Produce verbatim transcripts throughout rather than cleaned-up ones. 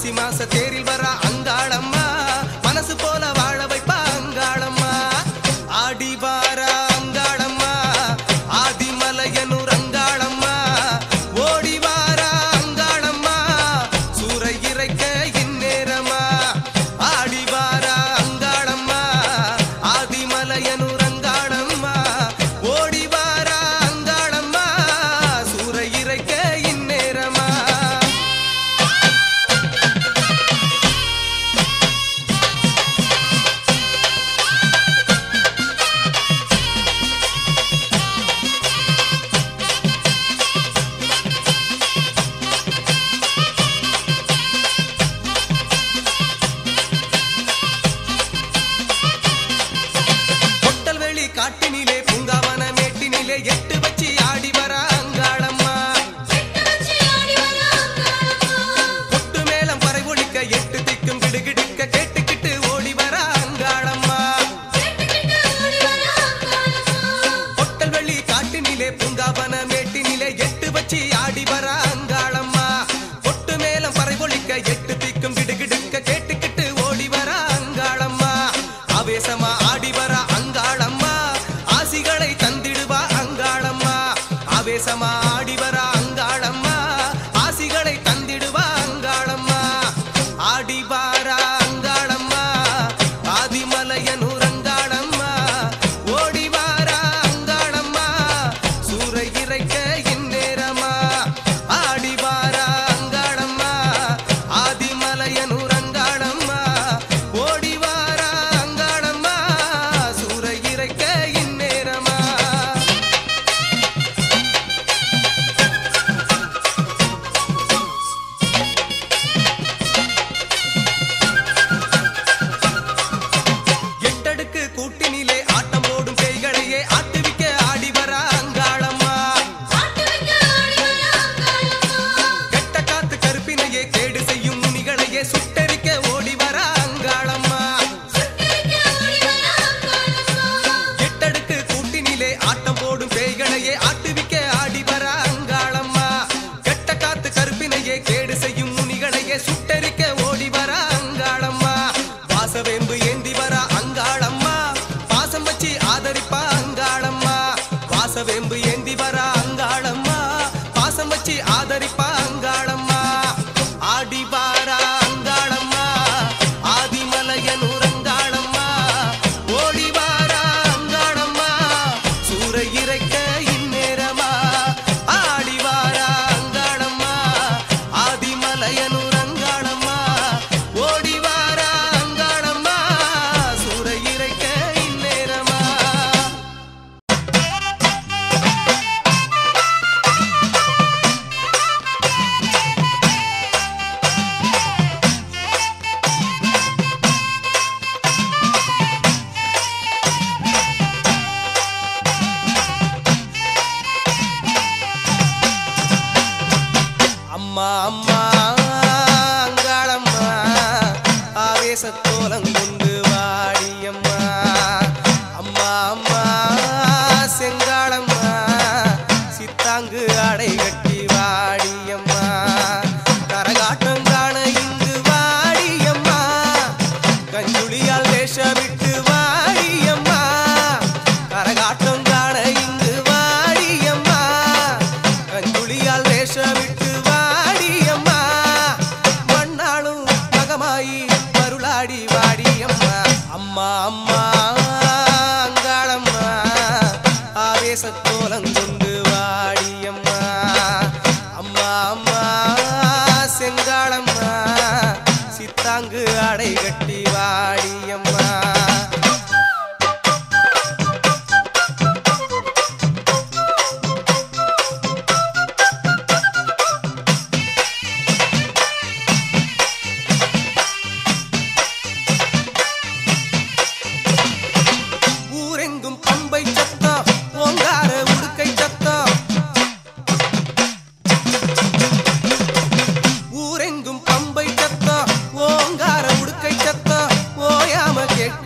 மாசி மாச தேரில் வர அங்காளம்மா மனசு போல வாழ வைப்பா அங்காளம்மா ஆடி வார அங்காளம்மா ஆதிமலையனூர் அங்காளம்மா ஓடி வார அங்காளம்மா சூறை இறைக்க இந்நேரமா ஆடி வார அங்காளம்மா ஆதிமலையனூர் அங்காளம்மா ஓடி வார அங்காளம்மா சூறை இறைக்க இந்நேரமா காட்டினிலே பூங்காவன மேட்டினிலே எட்டு வச்சி ஆடி வர அங்காளம்மா பொட்டு மேலம் பறை ஒழிக்க எட்டு திக்கும் கிடுகிடுக்க கேட்டுக்கிட்டு ஓடி வர அங்காளம்மா பொட்டல் வெள்ளி காட்டினிலே பூங்காவன மேட்டினிலே எட்டு வச்சி ஆடி வர அங்காளம்மா பொட்டு மேலம் பறை ஒழிக்க எட்டு திக்கும் கிடுகிடுக்க கேட்டுக்கிட்டு ஓடி வர அங்காளம்மா ஆவேசமா ஆடி வர அங்காளம்மா ஆசிகளை தந்திடுவா அங்காளம்மா ஆவேசமா ஆடி வர அங்காளம்மா ஆசிகளை தந்திடுவா அங்காளம்மா ஆடி வார அங்காளம்மா ஆதிமலையனூர் அங்காளம்மா ஓடி வார அங்காளம்மா சூறை இறைக்க இந்நேரமா ஆடி வார அங்காளம்மா ஆதிமலையனூர் அங்காளம்மா ஓடி வார அங்காளம்மா சூறை இறைக்க இந்நேரமா எட்டடுக்கு கூட்டினிலே ஆட்டம் போடும் பேய்களையே ஆட்டுவிக்க ஆடி வர அங்காளம்மா கெட்ட காத்து கருப்பினையே கேடு செய்யும் முனிகளையே சுட்டரிக்க ஓடி வர அங்காளம்மா எட்டடுக்கு கூட்டினிலே ஆட்டம் போடும் பேய்களையே ஆட்டுவிக்க ஆடி வர அங்காளம்மா கெட்ட காத்து கருப்பினையே கேடு செய்யும் முனிகளையே சுட்டரிக்க ஓடி வர அங்காளம்மா வாசவேம்பு ஏந்தி வர அங்காளம்மா பாசம் வச்சு ஆதரிப்பா அங்காளம்மா வாசவேம்பு ஏந்தி வர அங்காளம்மா பாசம் வச்சு ஆதரிப்பா அங்காளம்மா ஆடி வார அங்காளம்மா ஆதிமலையனூர் அங்காளம்மா ஓடி வார அங்காளம்மா சூறை இறைக்க இந்நேரமா ஆடி வார அங்காளம்மா ஆதிமலையனூர் அங்காளம்மா ஓடி வார அங்காளம்மா சூறை இறைக்க இந்நேரமா அம்மா அம்மா அங்காளம்மா ஆவேசத்தோலம் கொண்டு வாடியம்மா அம்மா அம்மா செங்காளம்மா சித்தாங்கு அடை கட்டி வாடியம்மா கரகாட்டம் காண இங்கு வாடியம்மா கஞ்சுளியால் வேஷமிட்டு வாடியம்மா கரகாட்டம் காண இங்கு வாடியம்மா கஞ்சுளியால் வேஷமிட்டு வாடியம்மா மண்ணாளும் மகமாயி மருளாடி வாடியம்மா அம்மா அம்மா அங்காளம்மா ஆவேசத்தோலம் கொண்டு வாடியம்மா அம்மா அம்மா செங்காளம்மா சித்தாங்கு அடை கட்டி வாடியம்மா ஊரெங்கும் பம்பை சத்தம் ஓங்கார உடுக்கை சத்தம் ஊரெங்கும் பம்பை சத்தம் ஓங்கார உடுக்கை சத்தம் ஓயாம கேட்க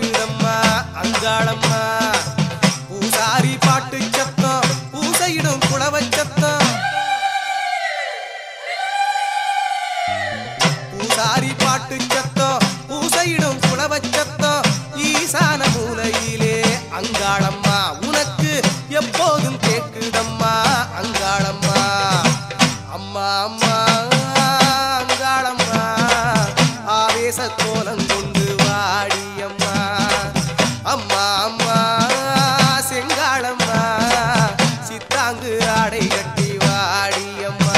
கோலம் கொண்டு வாடியம்மா அம்மா அம்மா செங்காளம்மா சித்தாங்கு ஆடை கட்டி வாடியம்மா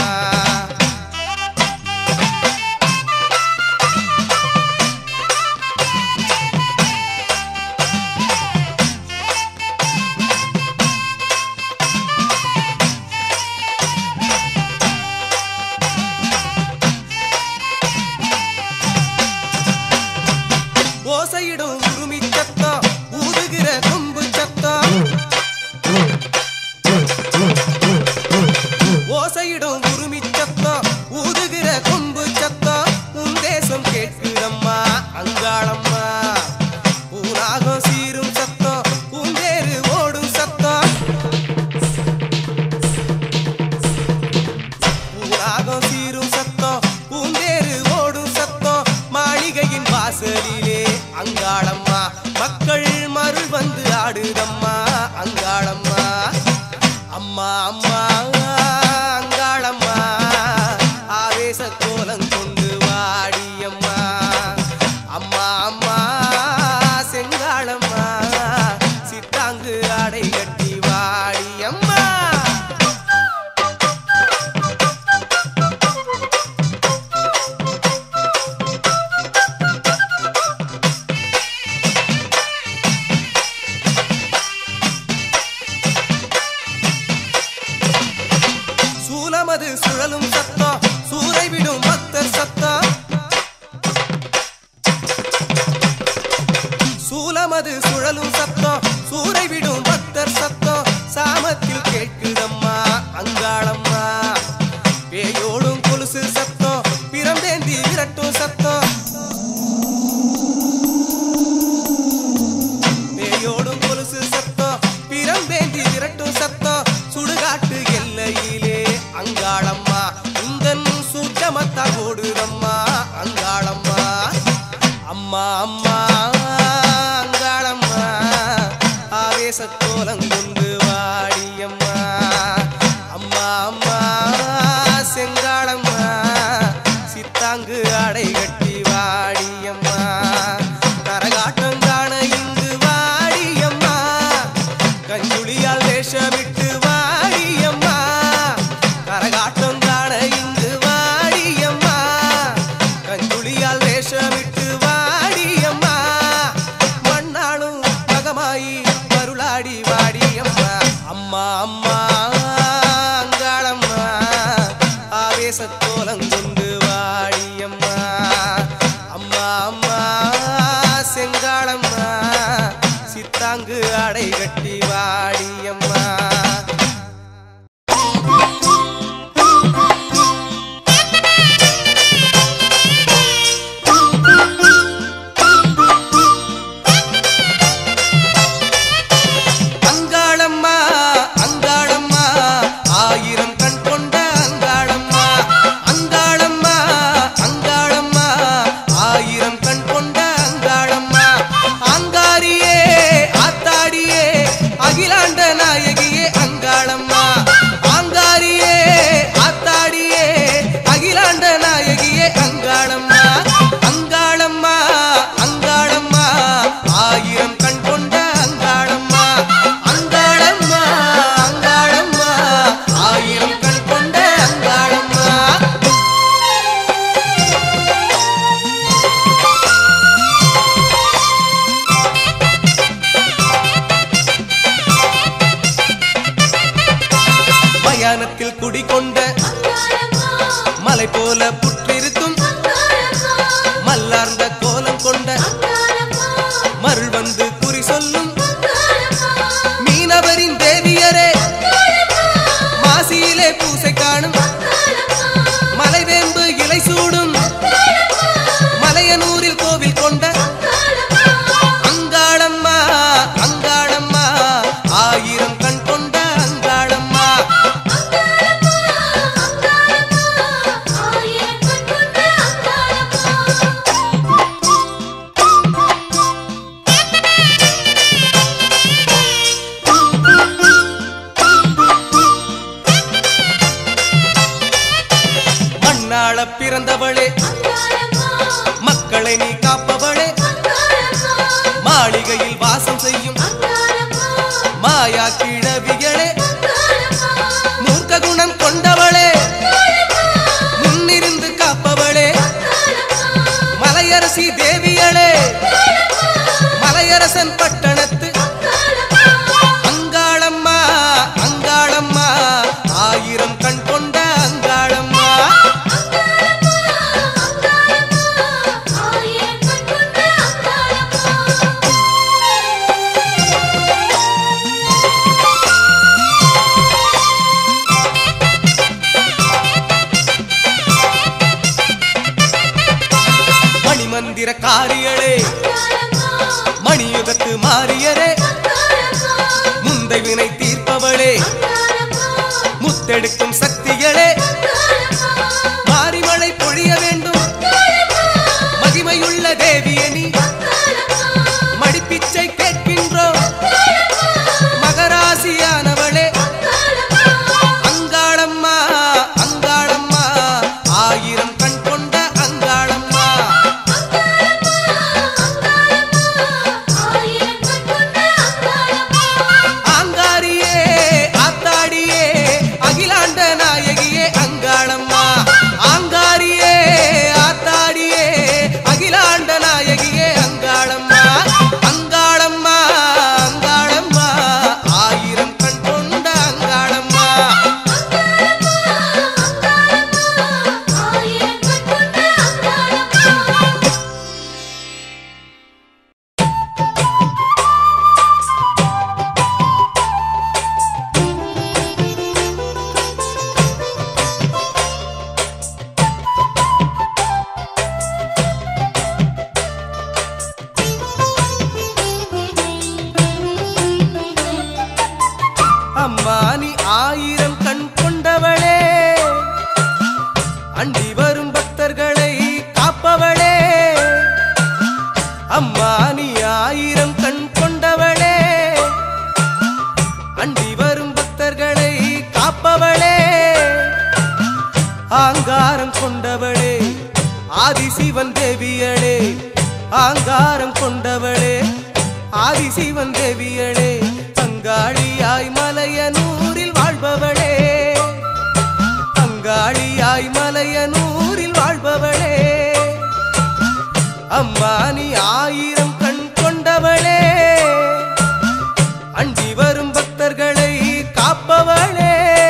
ஓசையிடும் உருமி சத்தம் ஊதுகிற கொம்பு சத்தம் ஓசையிடும் உருமி சத்தம் ஊதுகிற கொம்பு சத்தம் உன் தேசம் கேட்குதம்மா அங்காளம்மா பூனாகம் சீரும் சத்தம் பூந்தேறு ஓடும் சத்தம் பூனாகம் சீரும் சத்தம் பூந்தேறு ஓடும் சத்தம் மாளிகையின் வாசலிலே அங்காளம்மா மக்கள் மருள் வந்து ஆடுதம்மா அங்காளம்மா அம்மா அம்மா அங்காளம்மா ஆவேச கோலம் கொண்டு வாடியம்மா அம்மா அம்மா செங்காளம்மா சித்தாங்கு ஆடை கட்டி வாடியம்மா சூலமது சுழலும் சத்தம் சூறை விடும் பக்தர் சத்தம் சூலமது சுழலும் சத்தம் சூறை விடும் பக்தர் சத்தம் சாமத்தில் கேட்குதம்மா அங்காளம்மா பேயோடும் கொலுசு சத்தம் பிரம்பேந்தி விரட்டும் சத்தம் பேயோடும் கொலுசு சத்தம் பிரம்பேந்தி விரட்டும் சத்தம் சுடுகாட்டு எல்லையிலே அங்காளம்மா உந்தன் சூட்டமத்தா ஓடுதம்மா அங்காளம்மா அம்மா அம்மா அங்காளம்மா ஆவேச கோலம் கொண்டு வாடியம்மா அம்மா அம்மா செங்காளம்மா சித்தாங்கு ஆடை கட்டி வாடியம்மா கரகாட்டம் காண இங்கு வாடியம்மா கஞ்சுளியால் வேஷமிட்டு வாடியம்மா கரகாட்டம் காண இங்கு வாடியம்மா கஞ்சுளியால் வேஷமிட்டு வாடியம்மா மக்களை நீ காப்பவளே மாளிகையில் வாசம் செய்யும் மாயா கிழவிகளே மூர்க்க குணம் கொண்டவளே முன்னிருந்து காப்பவளே மலையரசி தேவியளே மலையரசன் பட்டணத்து அங்காளம்மா அங்காளம்மா ஆயிரம் கண் கொண்ட அங்காளம்மா மணிமந்திர காரியளே மணியுகத்து மாறியரே முந்தை வினை தீர்ப்பவளே முத்தெடுக்கும் சக்திகளே மாரிமழை பொழிய வேண்டும் மகிமையுள்ள தேவியே நீ மடிப்பிச்சை கேட்கின்றோம் மகராசியானவளே அங்காளம்மா அங்காளம்மா ஆயிரம் கண் கொண்ட அங்காளம்மா ஆங்காரியே ஆத்தாடியே அகிலாண்ட நாயகியே அங்காளம்மா ஆங்காரியே ஆத்தாடியே அகிலாண்ட நாயகியே அங்காளம்மா அங்காளம்மா அங்காளம்மா ஆயிரம் கண் கொண்ட அங்காளம்மா அம்மா நீ ஆயிரம் கண் கொண்டவளே அண்டி வரும் பக்தர்களை காப்பவளே அம்மா நீ ஆயிரம் கண் கொண்டவளே அண்டி வரும் பக்தர்களை காப்பவளே ஆங்காரம் கொண்டவளே ஆதிசிவன் தேவியளே ஆங்காரம் கொண்டவளே ஆதிசிவன் தேவியளே அங்காளியாய் மலையனூரில் வாழ்பவளே அங்காளியாய் மலையனூரில் வாழ்பவளே அம்மா நீ ஆயிரம் கண் கொண்டவளே அண்டி வரும் பக்தர்களை காப்பவளே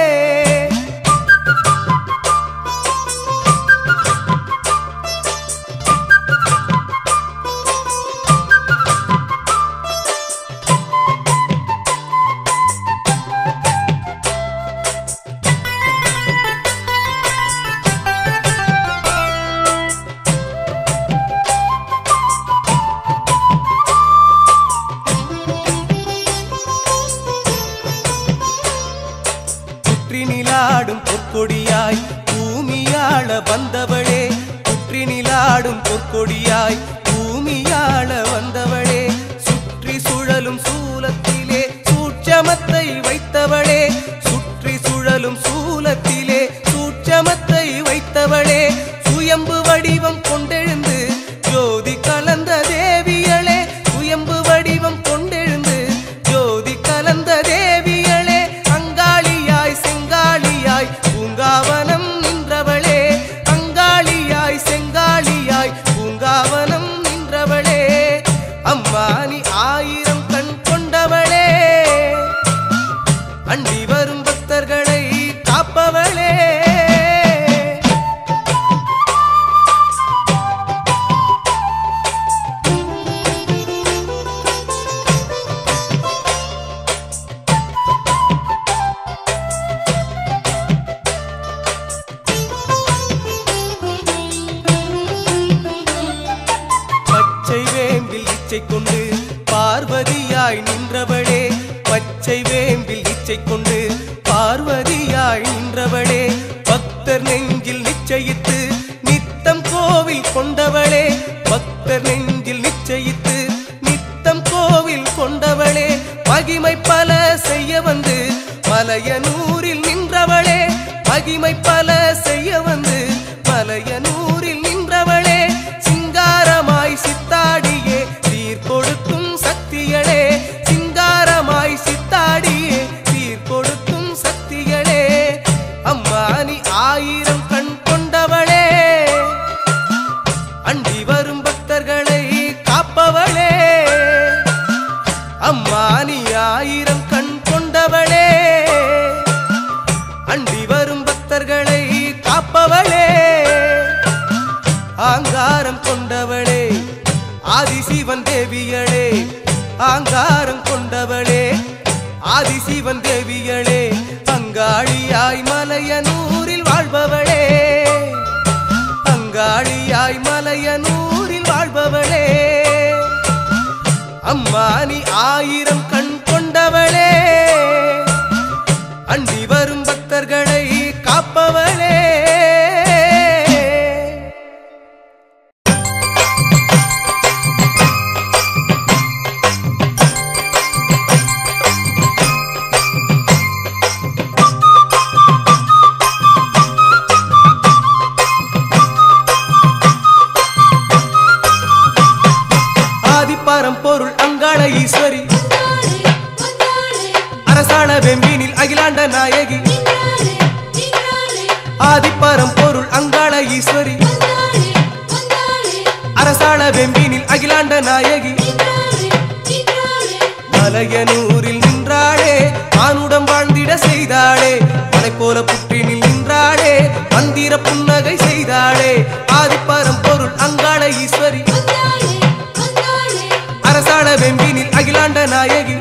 புற்றினிலாடும் பொற்கொடியாய் பூமியாள வந்தவளே புற்றினிலாடும் பொற்கொடியாய் பூமியாள வந்தவளே சுற்றி சுழலும் சூலத்திலே சூட்சமத்தை வைத்தவளே சுற்றி சுழலும் சூலத்திலே சூட்சமத்தை வைத்தவளே சுயம்பு வடிவம் கொண்டெழுந்து ஜோதி கலந்த தேவியளே சுயம்பு வடிவம் கொண்டெழுந்து ஜோதி கலந்த தேவியளே அங்காளியாய் செங்காளியாய் பூங்காவனம் நின்றவளே அங்காளியாய் செங்காளியாய் பூங்காவனம் நின்றவளே அம்மா நீ ஆயிரம் கண் கொண்டவளே அண்டி வரும் பக்தர்களை காப்பவளே பச்சை வேம்பில் இச்சை கொண்டு பார்வதியாய் நின்றவளே பச்சை வேம்பில் இச்சை கொண்டு பார்வதியாய் நின்றவளே பக்தர் நெஞ்சில் நிச்சயித்து நித்தம் கோவில் கொண்டவளே பக்தர் நெஞ்சில் நிச்சயித்து நித்தம் கோவில் கொண்டவளே மகிமை பல செய்ய வந்து மலையனூரில் நின்றவளே மகிமை பல செய்ய வந்து மலையனூரில் நின்றவளே சிங்காரமா ஆங்காரம் கொண்டவளே ஆதிசிவன் தேவியளே ஆங்காரம் கொண்டவளே ஆதிசிவன் தேவியளே அங்காளியாய் மலையனூரில் வாழ்பவளே அங்காளியாய் மலையனூரில் வாழ்பவளே அம்மா நீ ஆயிரம் கண் கொண்டவளே அண்டி வரும் பக்தர்களை காப்பவளே பொருள் அங்காள ஈஸ்வரி அரசாள வெம்பினில் அகிலாண்ட நாயகி ஆதிப்பரம் பொருள் அங்காள ஈஸ்வரி அரசாள வெம்பினில் அகிலாண்ட நாயகி மலையனூரில் நின்றாளே மானுடம் வாழ்ந்திட செய்தாளே மலை போல புற்றினில் நின்றாளே மந்திர புன்னகை செய்தாளே ஆதிப்பரம் பொருள் அங்காள ஈஸ்வரி அரசாள வெம்பினில் அகிலாண்ட நாயகி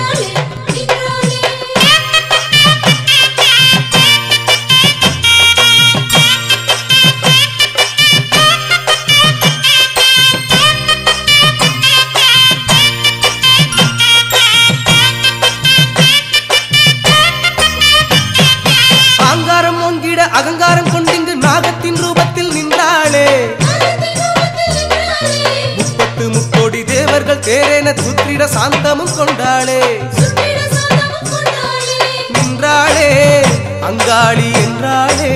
ஆங்காரம் ஒங்கிட அகங்காரம் கொண்டிங்கு நாகத்தின் ரூபத்தில் நின்றாளே முப்பத்து முக்கோடி தேவர்கள் தேரேன சுற்றிட சாந்தமும் கொண்டாளே நின்றாளே அங்காளி என்றாளே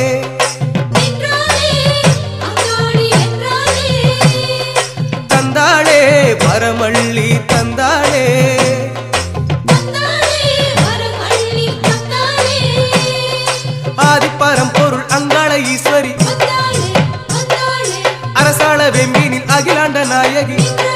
தந்தாளே வரமள்ளி தந்தாளே ஆதிப்பரம் பொருள் அங்காள ஈஸ்வரி அரசாள வெம்பினில் அகிலாண்ட நாயகி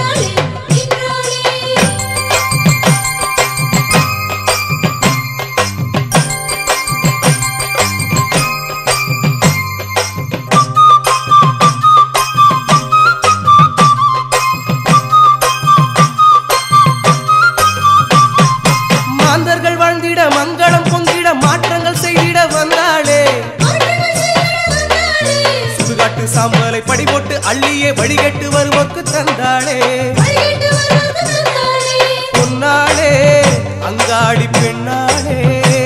மாந்தர்கள் வாழ்ந்திட மங்களம் பொங்கிட மாற்றங்கள் செய்திட வந்தாளே சுடுகாட்டு சாம்பலை படி போட்டு அள்ளியே வழிகட்டு வருவோக்கு தந்தாளே பொன்னாளே அங்காளி பெண்ணாளே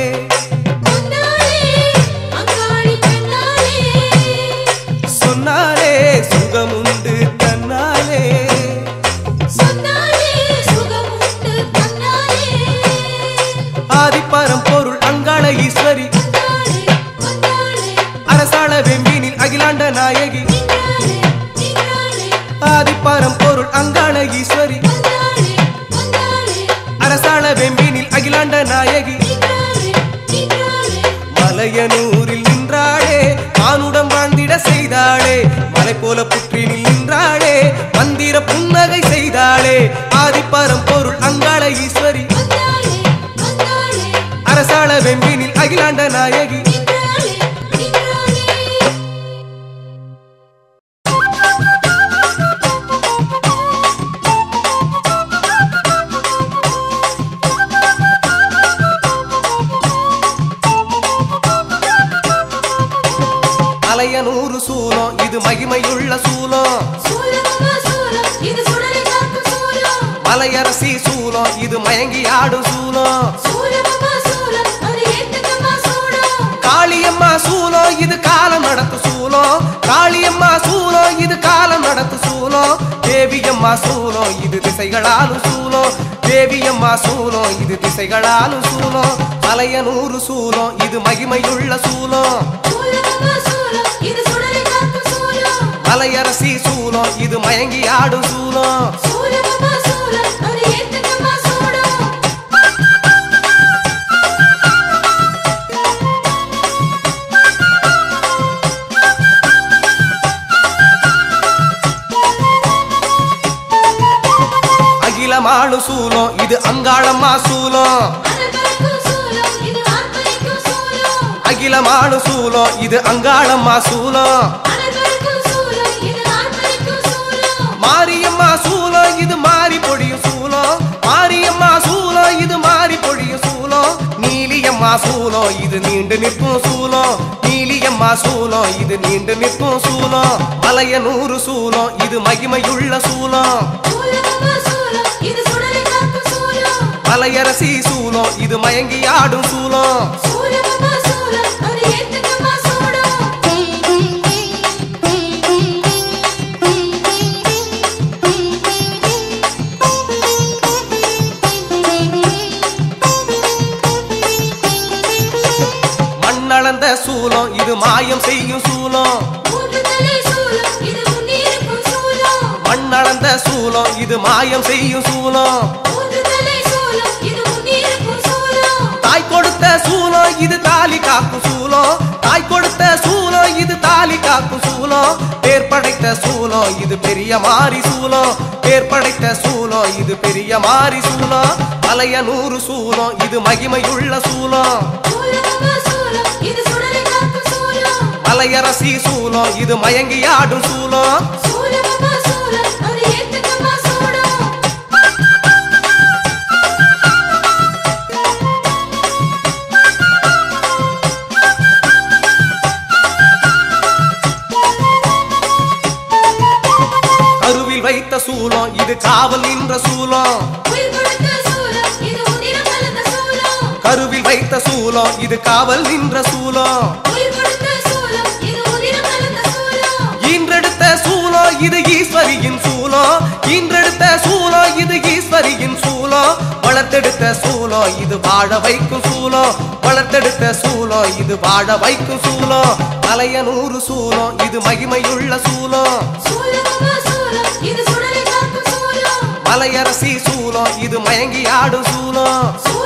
சொன்னாலே சுகமுண்டு தன்னாலே ஆதிப்பரம் பொருள் அங்காள ஈஸ்வரி அரசாள வெம்பினில் அகிலாண்ட நாயகி ஆதிப்பரம் பொருள் அங்காள ஈஸ்வரி அரசாள வெம்பினில் அகிலாண்ட நாயகி மலையனூரில் நின்றாளே மானுடம் வாழ்ந்திட செய்தாளே மலை போல புற்றினில் நின்றாளே மந்திர புன்னகை செய்தாளே ஆதிப்பரம் பொருள் அங்காள ஈஸ்வரி அரசாள வெம்பினில் அகிலாண்ட நாயகி மலையனூறு சூலம் இது மகிமையுள்ள சூலம் மலையரசி சூலம் இது மயங்கி ஆடும் சூலம் காளியம்மா சூலம் இது காலம் நடத்து சூலம் காளியம்மா சூலம் இது காலம் நடத்து சூலம் தேவியம்மா சூலம் இது திசைகளாலும் சூலம் தேவியம்மா சூலம் இது திசைகளாலும் சூலம் மலையனூறு சூலம் இது மகிமையுள்ள சூலம் மலையரசி சூலம் இது மயங்கி ஆடும் சூலம் அகிலமாளு சூலம் இது அங்காளம்மா சூலம் அகிலமாளு சூலம் இது அங்காளம்மா சூலம் நீலியம்மா சூலம் இது நீண்டு நிற்கும் சூலம் நீலியம்மா சூலம் இது நீண்டு நிற்கும் சூலம் மலையனூறு சூலம் இது மகிமையுள்ள சூலம் மலையரசி சூலம் இது மயங்கி ஆடும் சூலம் மண்ணளந்த சூலம் இது மாயம் செய்யும் சூலம் மண்ணளந்த சூலம் இது மாயம் செய்யும் சூலம் தாய் கொடுத்த சூலம் இது தாலி காக்கும் சூலம் தாய் கொடுத்த சூலம் இது தாலி காக்கும் சூலம் பேர் படைத்த சூலம் இது பெரிய மாரி சூலம் பேர் படைத்த சூலம் இது பெரிய மாரி சூலம் மலையனூறு சூலம் இது மகிமையுள்ள சூலம் மலையரசி சூலம் இது மயங்கி ஆடும் சூலம் கருவில் வைத்த சூலம் இது காவல் நின்ற சூலம் கருவில் வைத்த சூலம் இது காவல் நின்ற சூலம் ஈன்றெடுத்த சூலம் இது ஈஸ்வரியின் சூலம் ஈன்றெடுத்த சூலம் இது ஈஸ்வரியின் சூலம் வளர்த்தெடுத்த சூலம் இது வாழ வைக்கும் சூலம் வளர்த்தெடுத்த சூலம் இது வாழ வைக்கும் சூலம் மலையனூறு சூலம் இது மகிமையுள்ள சூலம் மலையரசி சூலம் இது மயங்கி ஆடும் சூலம்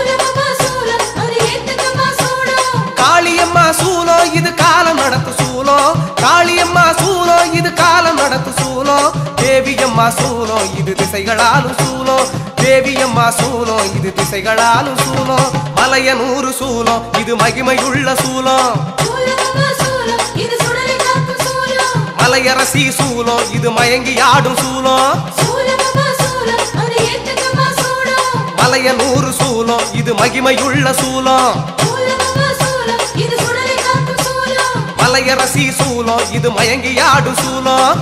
காளியம்மா சூலம் இது காலம் நடத்து சூலம் காளியம்மா சூலம் இது காலம் நடத்து சூலம் தேவியம்மா சூலம் இது திசைகளாலும் சூலம் தேவியம்மா சூலம் இது திசைகளாலும் சூலம் மலையனூறு சூலம் இது மகிமையுள்ள சூலம் மலையரசி சூலம் இது மயங்கி ஆடும் சூலம் மலையனூறு சூலம் இது மகிமையுள்ள சூலம் மலையரசி சூலம் இது மயங்கி ஆடும் சூலம்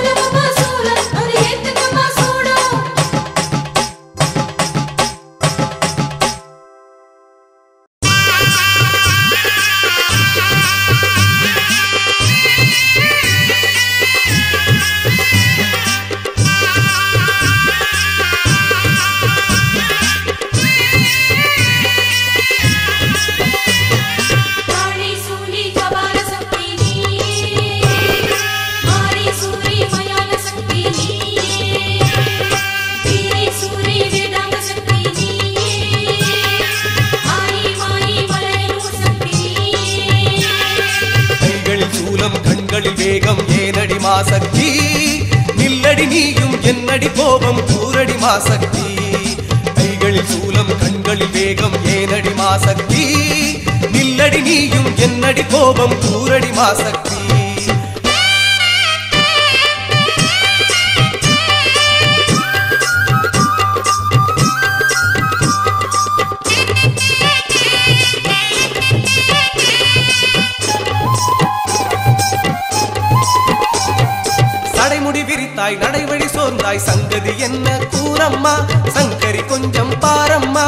வேகம் ஏனடி மாசக்தி நில்லடி நீயும் என்னடி கோபம் கூரடி மாசக்தி கைகளில் சூலம் கண்களில் வேகம் ஏனடி மாசக்தி நில்லடி நீயும் என்னடி கோபம் கூரடி மாசக்தி விரித்தாய் நடைவழி சோர்ந்தாய் சங்கதி என்ன கூறம்மா சங்கரி கொஞ்சம் பாரம்மா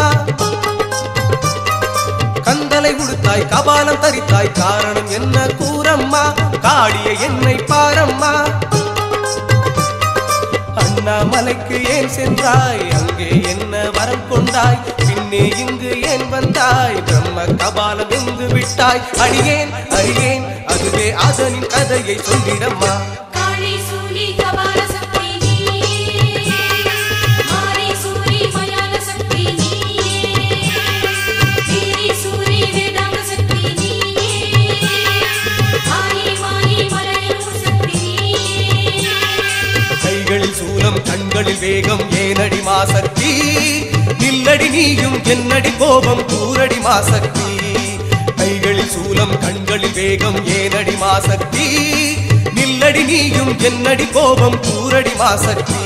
கந்தலை உடுத்தாய் கபாலம் தரித்தாய் காரணம் என்ன கூறம்மா காளிய என்னை பாரம்மா அண்ணாமலைக்கு ஏன் சென்றாய் அங்கே என்ன வரம் கொண்டாய் பின்னே இங்கு ஏன் வந்தாய் பிரம்ம கபாலம் எங்கு விட்டாய் அடியேன் அறியேன் அதுவே அதனின் கதையை சொல்லிடம்மா கண்களில் வேகம் ஏனடி மாசக்தி நில்லடி நீயும் என்னடி கோபம் கூரடி மாசக்தி கைகளில் சூலம் கண்களில் வேகம் ஏனடி மாசக்தி நில்லடி நீயும் என்னடி கோபம் கூரடி மாசக்தி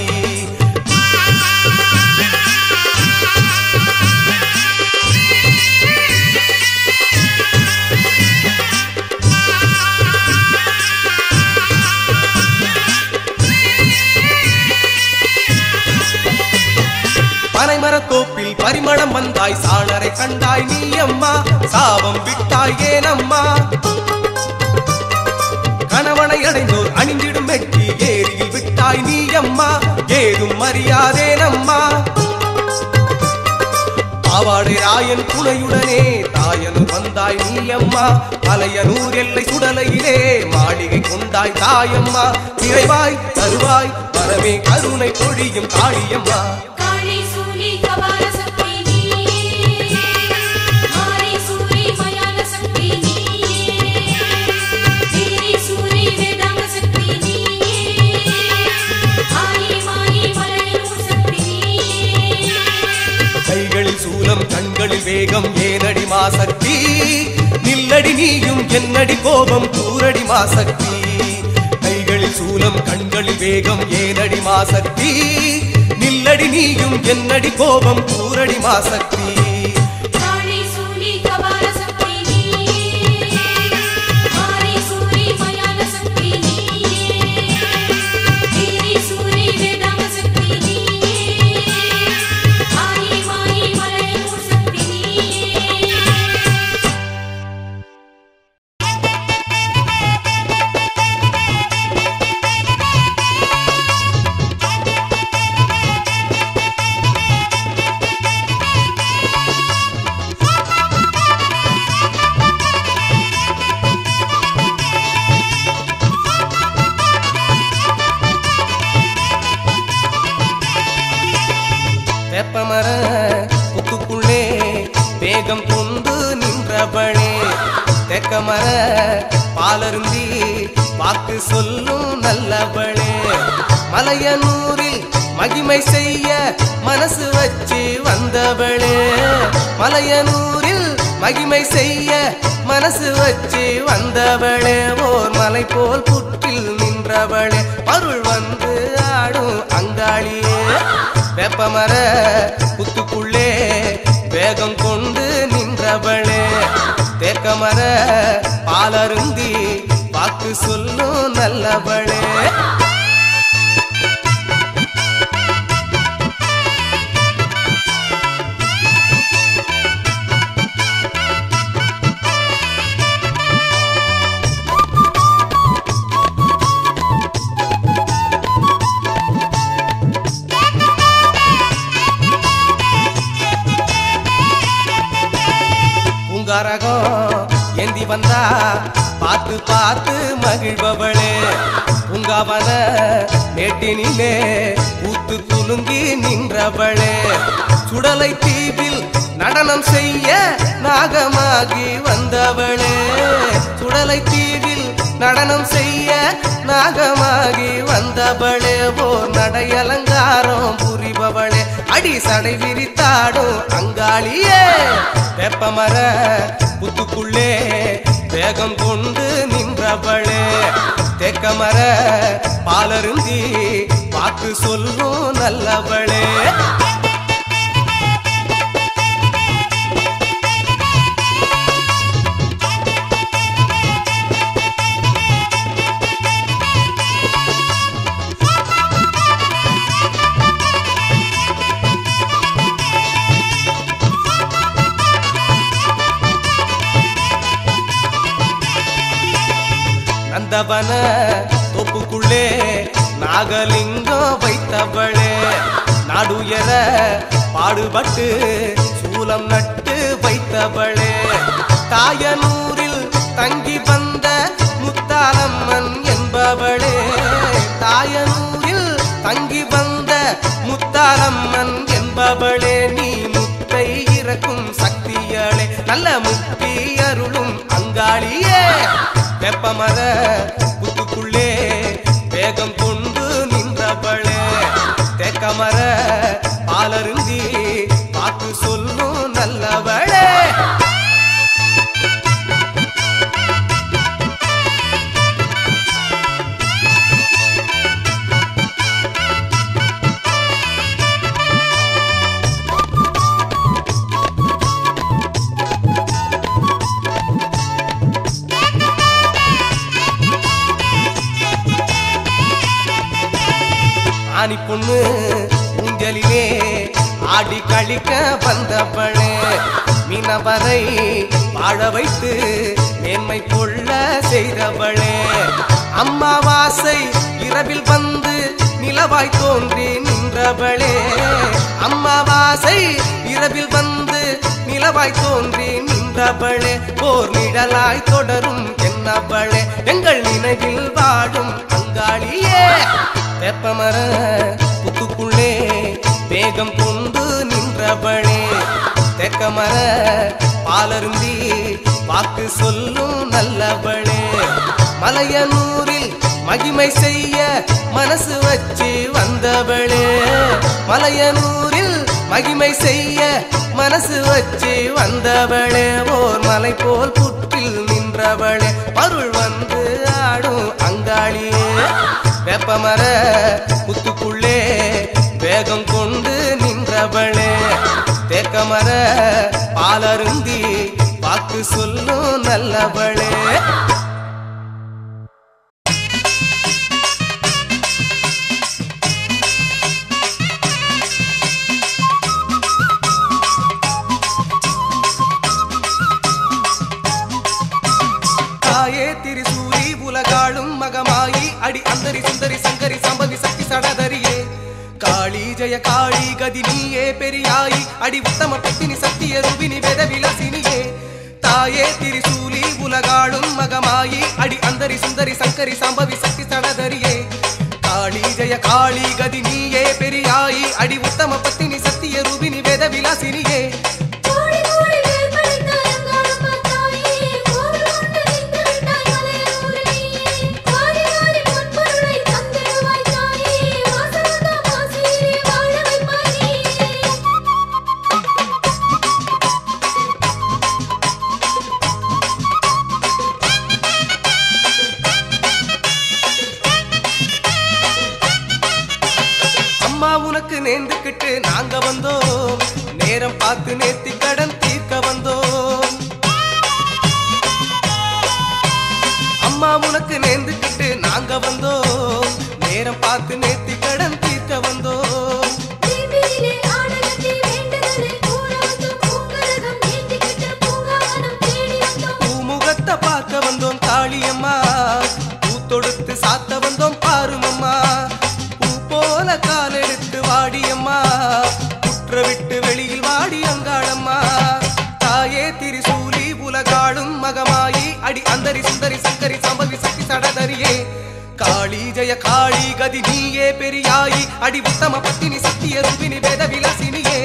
பனைமரத்தோப்பில் பரிமளம் வந்தாய் சாளரை கண்டாய் நீ அம்மா சாபம் விட்டாய் ஏனம்மா கணவனை அடைந்தோர் அணிந்திடும் மெட்டி ஏரியில் விட்டாய் நீ அம்மா ஏதும் அறியாதேனம்மா பாவாடை ராயன் துணையுடனே தாயனூர் வந்தாய் நீ அம்மா மலையனூர் எல்லை சுடலையிலே மாளிகை கொண்டாய் தாயம்மா நிறைவாய் தருவாய் வரமே கருணை பொழியும் காளியம்மா கண்களில் வேகம் ஏனடி மாசக்தி நில்லடி நீயும் என்னடி கோபம் கூரடி மாசக்தி கைகளில் சூலம் கண்களில் வேகம் ஏனடி மாசக்தி நில்லடி நீயும் என்னடி கோபம் கூரடி மாசக்தி வேப்பமர புத்துக்குள்ளே வேகம் கொண்டு நின்றவளே தெக்கமர பாலருந்தி வாக்கு சொல்லும் நல்லவளே மலையனூரில் மகிமை செய்ய மனசு வச்சு வந்தவளே மலையனூரில் மகிமை செய்ய மனசு வச்சு வந்தவளே ஓர் மலை போல் புற்றில் நின்றவளே அருள் வந்து ஆடும் அங்காளியே வேப்பமர புத்துக்குள்ளே வேகம் கொண்டு நின்றவளே தேக்கமர பாலருந்தி வாக்கு சொல்லும் நல்லவளே ஏந்தி வந்தா பார்த்து பார்த்து மகிழ்பவளே உங்கவன மேட்டினிலே ஊத்து துலுங்கி நின்றவளே சுடலை தீவில் நடனம் செய்ய நாகமாகி வந்தவளே சுடலை தீவில் நடனம் செய்ய நாகமாகி வந்தவளே ஓர் நடை அலங்காரம் புரிபவளே அடி சடை விரித்தாடும் அங்காளியே வேப்பமர புத்துக்குள்ளே வேகம் கொண்டு நின்றவளே தேக்கமர பாலருந்தி வாக்கு சொல்லும் நல்லவளே நந்தவன தோப்புக்குள்ளே நாகலிங்கம் வைத்தவளே நாடுயர பாடுபட்டு சூலம் நட்டு வைத்தவளே தாயனூரில் தங்கி வந்த முத்தாலம்மன் என்பவளே தாயனூரில் தங்கி வந்த முத்தாலம்மன் என்பவளே நீ முத்தை இறக்கும் சக்தியளே நல்ல முக்தி அருளும் அங்காளியே வேப்பமர புத்துக்குள்ளே வேகம் கொண்டு நின்றவளே தேக்கமர பாலருந்தி வாக்கு சொல்லும் நல்லவளே ஆனி பொண்ணு ஊஞ்சலிலே ஆடி கழிக்க வந்தவளே மீனவரை வாழ வைத்து மேன்மை கொள்ள செய்தவளே அம்மாவாசை இரவில் வந்து நிலவாய் தோன்றி நின்றவளே அம்மாவாசை இரவில் வந்து நிலவாய் தோன்றி நின்றவளே போர் நிழலாய் தொடரும் என்னவளே எங்கள் நினைவில் வாழும் அங்காளியே வேப்பமர புத்துக்குள்ளே வேகம் கொண்டு நின்றவளே தெக்கமர பாலருந்தி வாக்கு சொல்லும் நல்லவளே மலையனூரில் மகிமை செய்ய மனசு வச்சு வந்தவளே மலையனூரில் மகிமை செய்ய மனசு வச்சு வந்தவளே ஓர் மலை போல் புற்றில் நின்றவளே அருள் வந்து ஆடும் அங்காளியே வேப்பமர புத்துக்குள்ளே வேகம் கொண்டு நின்றவளே தேக்கமர பாலருந்தி வாக்கு சொல்லும் நல்லவளே திரிசூரி உலகாளும் மகமாயி அடி அந்தரி சுந்தரி சங்கரி சம்பவி சக்தி சடதரியே காளி ஜெய காளி கதி நீயே பெரியாயி அடி உத்தம பத்தினி சத்திய ரூபினி வேத விலாசினியே தாயே திரிசூலி உலகாளும் மகமாயி அடி அந்தரி சுந்தரி சங்கரி சம்பவி சக்தி சடதரியே காளி ஜெய காளி கதி நீயே பெரியாயி அடி உத்தம பத்தினி சத்திய ரூபினி வேத விலாசினியே உனக்கு நேர்ந்துக்கிட்டு நாங்க வந்தோம் நேரம் பார்த்து நேர்த்தி கடன் தீர்க்க வந்தோம் அம்மா உனக்கு நேர்ந்துக்கிட்டு நாங்க வந்தோம் நேரம் பார்த்து நேர்த்தி கடன் தீர்க்க வந்தோம் பூமுகத்தை பார்க்க வந்தோம் காளியம்மா பூத்தொடுத்து சாத்த வந்தோம் பாருமம்மா போல காலெடுத்து வாடியம்மா குற்ற விட்டு வெளியில் வாடி அங்காளம்மா தாயே திரிசூலி உலகாளும் மகமாயி அடி அந்தரி சுந்தரி சங்கரி சம்பவி சக்தி சடதரியே காளி ஜெய காளி கதி நீயே பெரியாயி அடி உத்தம பத்தினி சத்திய ரூபினி வேத விலாசினியே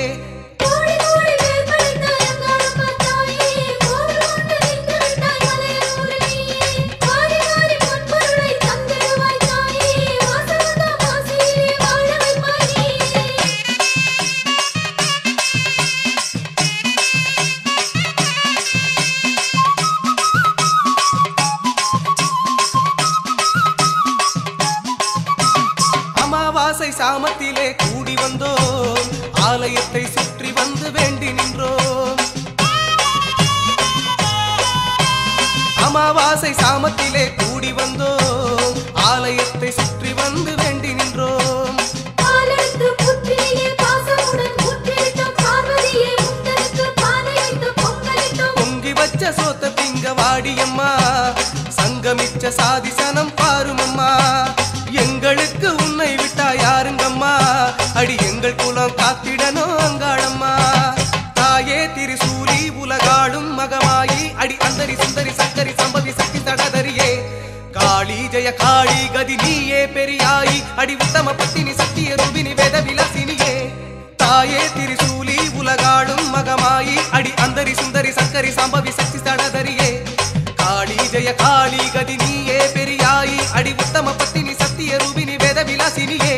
சாமத்திலே கூடி வந்தோம் ஆலயத்தை சுற்றி வந்து வேண்டி நின்றோம் அமாவாசை சாமத்திலே கூடி வந்தோம் ஆலயத்தை சுற்றி வந்து வேண்டி நின்றோம் பொங்கி வச்ச சோத்த திங்க வாடியம்மா சங்கமிச்ச சாதிசனம் பாருமம்மா எங்களுக்கு உன்னை விட்டா யாருங்கம்மா அடி எங்கள் குலம் காத்திடனோ அங்காளம்மா தாயே திரிசூலி உலகாளும் மகமாயி அடி அந்தரி சுந்தரி சங்கரி சம்பவி சக்தி சடதரியே காளி ஜெய காளி கதி நீயே பெரியாயி அடி உத்தம பத்தினி சத்திய ரூபினி வேத விலாசினியே தாயே திரிசூலி உலகாளும் மகமாயி அடி அந்தரி சுந்தரி சங்கரி சம்பவி சக்தி சடதரியே காளி ஜெய காளி கதி நீயே பெரியாயி அடி உத்தம பத்தினி சத்திய ரூபினி வேத விலாசினியே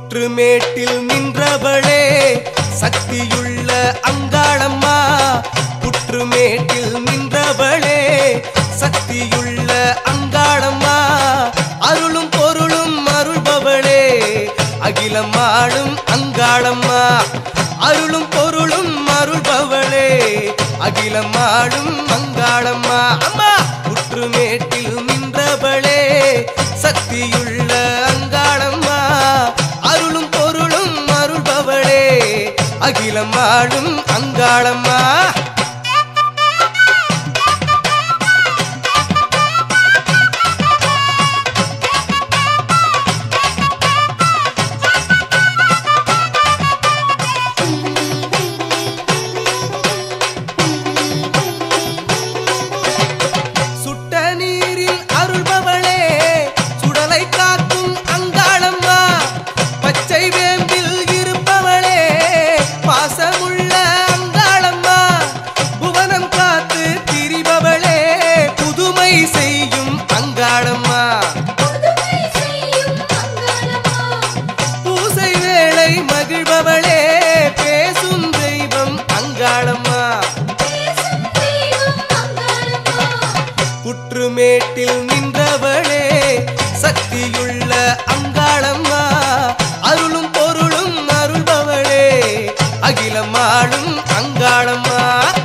புற்றுமேட்டில் நின்றவளே சக்தியுள்ள அங்காளம்மா புற்றுமேட்டில் நின்றவளே சக்தியுள்ள அங்காளம்மா அருளும் பொருளும் அருள்பவளே அகிலமாடும் அங்காளம்மா அருளும் பொருளும் அருள்பவளே அகிலமாடும் அங்காளம்மா அம்மா புற்றுமேட்டில் நின்றவளே சக்தியுள்ள அங்காளம்மா அருளும் பொருளும் அருள்பவளே அகிலமாடும் அங்காளம்மா புற்றுமேட்டில் நின்றவளே சக்தியுள்ள அங்காளம்மா அருளும் பொருளும் அருள்பவளே அகிலமாடும் அங்காளம்மா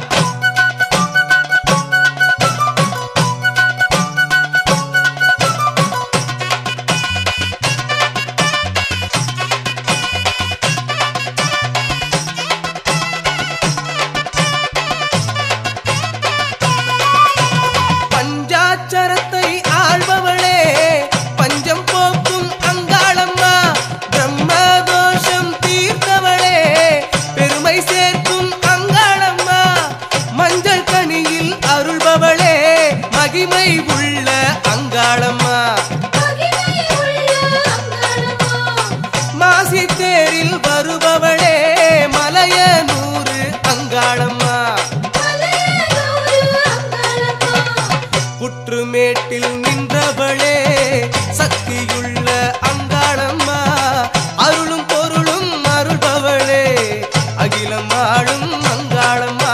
பஞ்சாட்சரத்தை ஆள்பவளே பஞ்சம் போக்கும் அங்காளம்மா பிரம்மதோஷம் தீர்த்தவளே பெருமை சேர்க்கும் அங்காளம்மா மஞ்சள் கனியில் அருள்பவளே மகிமை உள்ள அங்காளம்மா மாசி தேரில் வருபவளே மலையனூறு அங்காளம்மா புற்றுமேட்டில் நின்றவளே சக்தியுள்ள அங்காளம்மா அருளும் பொருளும் அருள்பவளே அகிலமாடும் அங்காளம்மா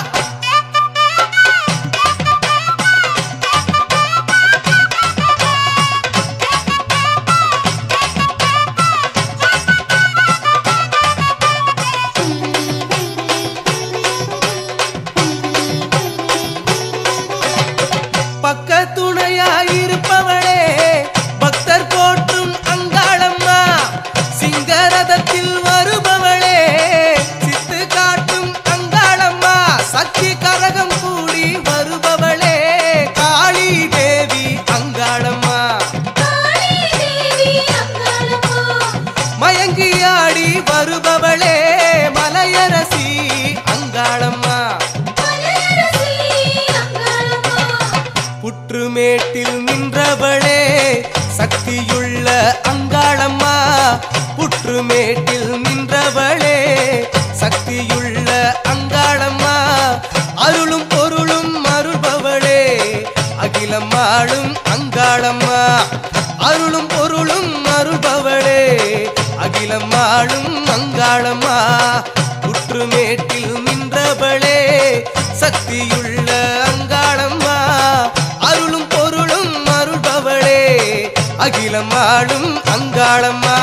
பக்க துணையாயிருப்பவளே பக்தர் போற்றும் அங்காளம்மா சிங்கரதத்தில் வருபவளே சித்து காட்டும் அங்காளம்மா சக்தி கரகம் கூடி வருபவளே காளி தேவி அங்காளம்மா மயங்கியாடி வருபவளே மலையரசி அங்காளம்மா புற்றுமேட்டில் நின்றவளே சக்தியுள்ள அங்காளம்மா புற்றுமேட்டில் நின்றவளே சக்தியுள்ள அங்காளம்மா அருளும் பொருளும் அருள்பவளே அகிலமாடும் அங்காளம்மா அருளும் பொருளும் அருள்பவளே அகிலமாடும் அங்காளம்மா புற்றுமேட்டில் நின்றவளே சக்தியுள்ள அங்காளம்மா அருளும் பொருளும் அருள்பவளே அகிலமாடும் அங்காளம்மா